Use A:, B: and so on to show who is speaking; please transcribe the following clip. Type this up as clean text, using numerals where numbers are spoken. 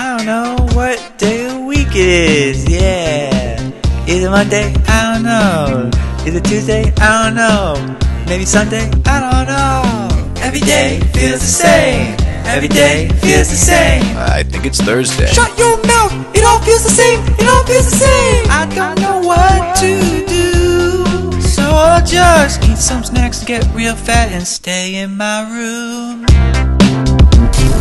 A: I don't know what day of the week it is. Yeah. Is it Monday? I don't know. Is it Tuesday? I don't know. Maybe Sunday? I don't know. Every day feels the same. Every day feels the same.
B: I think it's Thursday.
A: Shut your mouth. It all feels the same. It all feels the same. I don't know what to do, so I'll just eat some snacks, get real fat, and stay in my room.